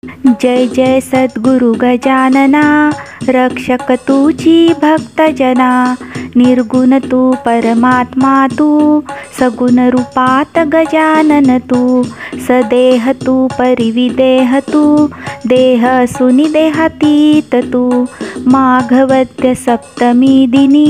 जय जय सद्गुरु गजानना, रक्षक तुझी भक्तजना. निर्गुण तू परमात्मा तू, सगुण रूपात गजानन तू. सदेह तू परिविदेह तू, देह सुनि देहातीत तू. माघवद्य सप्तमी दिनी,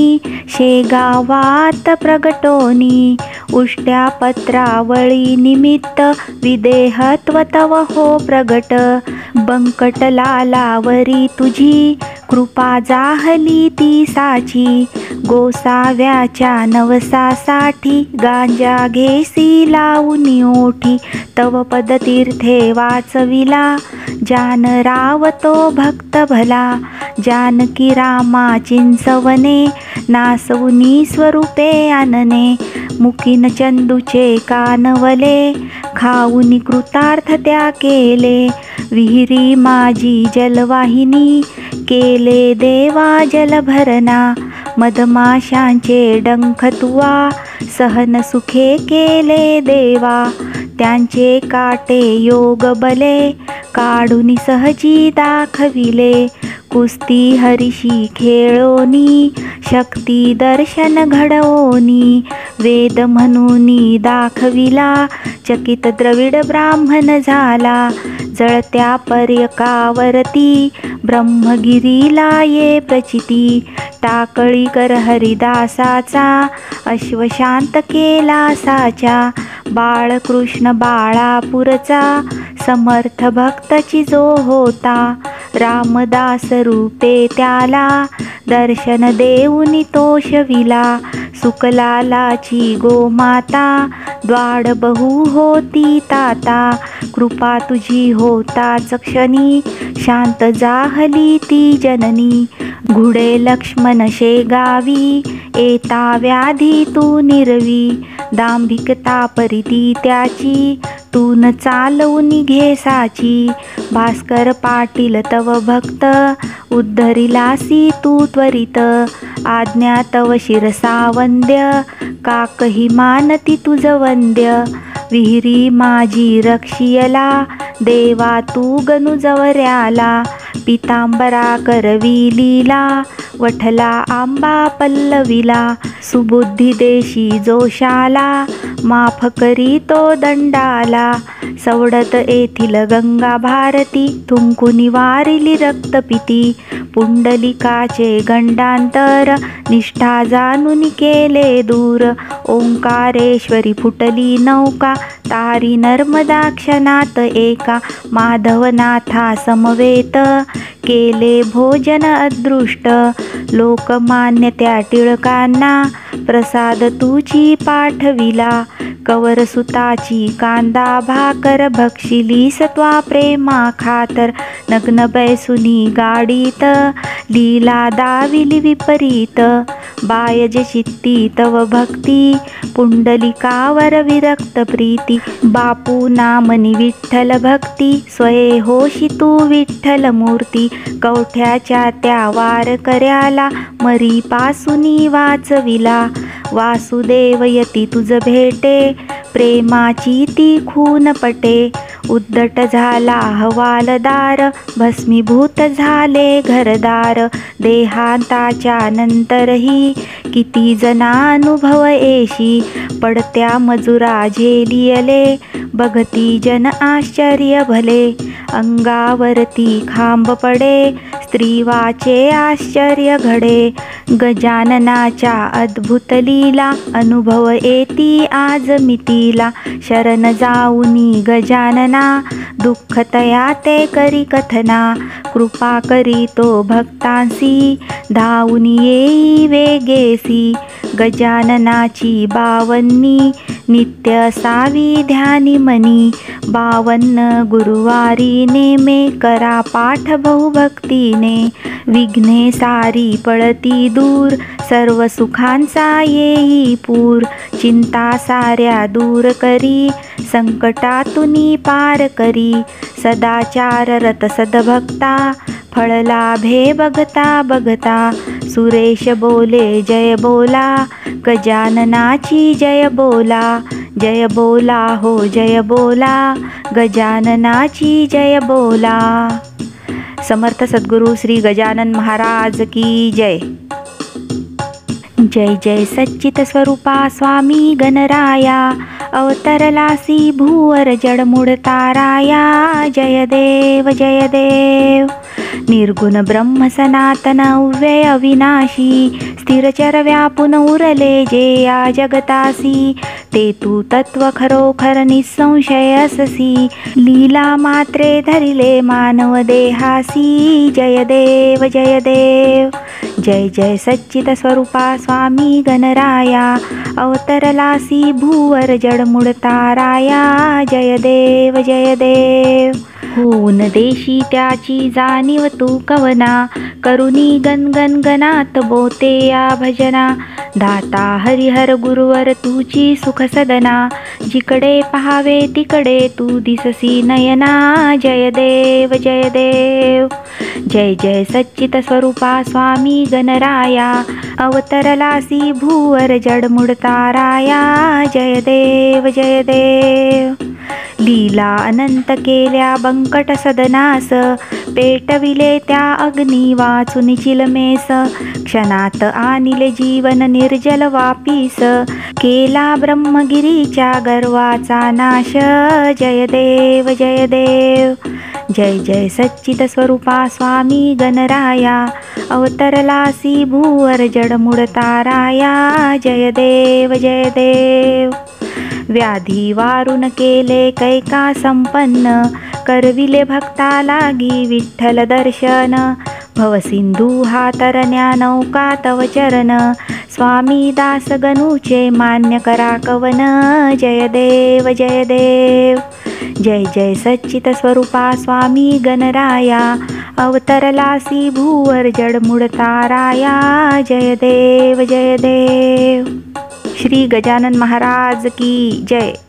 शेगावात प्रगटोनी. उष्ट्या पत्रावळी निमित्त, विदेहत्व तव हो प्रगट. बंकट लालावरी तुझी, कृपा जाहली ती साची. गोसाव्याच्या नवसासाठी, गांजा घेसी लावूनी ओठी. तव पदतीर्थे वाचविला, जान रावतो भक्त भला. जानकी रामा चिंचवने, नासवुनी स्वरूपे आनने. मुकीन चंदूचे कानवले, खाऊनी कृतार्थ त्या केले. विहिरी माझी जलवाहिनी, केले देवा जलभरणा. मधमाशांचे डंख तुवा, सहन सुखे केले देवा. त्यांचे काटे योग बले, काढून सहजी दाखविले. कुस्ती हरिशी खेळोनी, शक्ती दर्शन घडवोनी. वेद म्हणूनी दाखविला, चकित द्रविड ब्राह्मण झाला. जळत्या पर्यकावरती, ब्रह्मगिरीला ये प्रचिती. टाकळी कर हरिदासाचा, अश्वशांत केला साचा. बाळकृष्ण बाळापूरचा, समर्थ भक्तची जो होता. रामदास रूपे त्याला, दर्शन देऊनी तोषविला. सुकलालाची गोमाता, द्वाड बहु होती ताता. कृपा तुझी होताच क्षणी, शांत जाहली ती जननी. घुडे लक्ष्मण शेगावी, येता व्याधी तू निरवी. दांभिकता परिती त्याची, तून चालवून घेसाची. भास्कर पाटील तव भक्त, उद्धरिलासी तू त्वरित. आज्ञा तव शिरसा वंद्य, काकही मानती तुझ वंद्य. विहिरी माझी रक्षियला, देवा तू गणू जवऱ्याला. पितांबरा करवी लीला, वठला आंबा पल्लविला. सुबुद्धी देशी जोशाला, माफ करी तो दंडाला. सवडत येथील गंगा भारती, थुंकुनी वारिली रक्तपिती. पुंडलिकाचे गंडांतर, निष्ठा जाणून केले दूर. ओंकारेश्वरी फुटली नौका, तारी नर्मदा क्षणात एका. माधवनाथा समवेत, केले भोजन अदृष्ट. लोकमान्य त्या टिळकांना, प्रसाद तुझी पाठविला. कवरसुताची कांदा भाकर, भक्षिली सत्वा प्रेमा खातर. नग्न बैसुनी गाडीत, लीला दाविली विपरीत. बायज चित्ती तव भक्ती, पुंडलिकावर विरक्त प्रीती. बापू नामनी विठ्ठल भक्ती, स्वये होशी तू विठ्ठल मूर्ती. कवठ्याच्या त्या वारकऱ्याला, मरी पासूनी वाचविला. वासुदेव यती तुझ भेटे, प्रेमाची ती खून पटे. उद्धट झाला हवालदार, भस्मीभूत झाले घरदार. देहांताच्या नंतरही, किती जनानुभव येशी. पडत्या मजुरा झेलियले, बघती जन आश्चर्य भले. अंगावरती खांब पडे, स्त्रीवाचे आश्चर्य घडे. गजाननाच्या अद्भुत लीला, अनुभव येती आज मितीला. शरण जाऊनी गजानना, दुःख तया ते करी कथना. कृपा करी तो भक्तांसी, धावून येई वेगेसी. गजाननाची बावन्नी, नित्य असावी ध्यानी मनी. 52 गुरुवारी नेमे, करा पाठ बहुभक्तीने. विघ्ने सारी पळती दूर, सर्व सुखांचा येई पूर. चिंता साऱ्या दूर करी, संकटातुनी पार करी. सदाचार रत सद्भक्ता, फळ लाभे बघता बघता. सुरेश बोले जय बोला, गजाननाची जय बोला. जय बोला हो जय बोला, गजाननाची जय बोला. समर्थ सद्गुरू श्री गजानन महाराज की जय. जय जय सच्चित स्वरूपा स्वामी गणराया, अवतरलासी भूवर जडमूळ ताराया. जय देव जय देव. निर्गुण ब्रह्म सनातन अव्यय अविनाशी, स्थिरचर व्यापून उरले जे या जगतासी. ते तू तत्व खरोखर निसंशय अससी, लीला मात्रे धरिले मानव देहासी. जय देव जय देव. जय जय सच्चित स्वरूपा स्वामी गणराया, अवतरलासी भूवर जडमूळ ताराया. जय देव जय देव. होऊन देशी त्याची जाणीव तू कवना, करुणी गणगण गणात बोते या भजना. दाता हरिहर गुरुवर तुझी सुख सदना, जिकडे पहावे तिकडे तू दिससी नयना. जय देव जय देव. जय जय सच्चित स्वरूपा स्वामी गणराया, अवतरलासी भूवर जडमूळ ताराया. जय देव जय देव. लीला अनंत केल्या बंकट सदनास, पेटविले त्या अग्नी वाचून चिलमेस. क्षणात आणिले जीवन निर्जल वापीस, केला ब्रह्मगिरीच्या गर्वाचा नाश. जय देव जय देव. जय जय सच्चित स्वरूपा स्वामी गणराया, अवतरलासी भूवर जडमूळ ताराया. जय देव जय देव. व्याधी वारून केले कैका संपन्न, करविले भक्ता लागी विठ्ठल दर्शन. भवसिंधू हा तरण्या नौका तव चरण, स्वामी दास गणूचे मान्य करा कवन. जय देव जय देव. जय जय सच्चित स्वरूपा स्वामी गणराया, अवतरलासी भूवर जडमूळ ताराया. जय देव जय देव. श्री गजानन महाराज की जय.